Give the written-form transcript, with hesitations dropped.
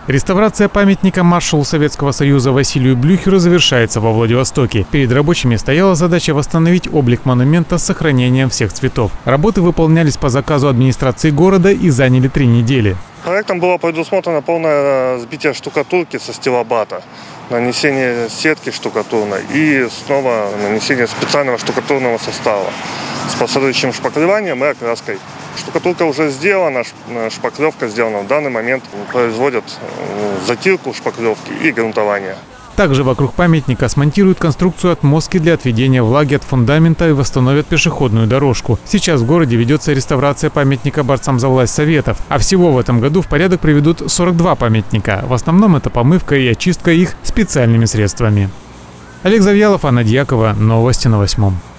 Реставрация памятника маршалу Советского Союза Василию Блюхеру завершается во Владивостоке. Перед рабочими стояла задача восстановить облик монумента с сохранением всех цветов. Работы выполнялись по заказу администрации города и заняли 3 недели. Проектом было предусмотрено полное сбитие штукатурки со стилобата, нанесение сетки штукатурной и снова нанесение специального штукатурного состава с последующим шпаклеванием и окраской. Штукатурка уже сделана, шпаклевка сделана. В данный момент производят затирку шпаклевки и грунтование. Также вокруг памятника смонтируют конструкцию отмостки для отведения влаги от фундамента и восстановят пешеходную дорожку. Сейчас в городе ведется реставрация памятника борцам за власть Советов. А всего в этом году в порядок приведут 42 памятника. В основном это помывка и очистка их специальными средствами. Олег Завьялов, Анна Дьякова. Новости на 8.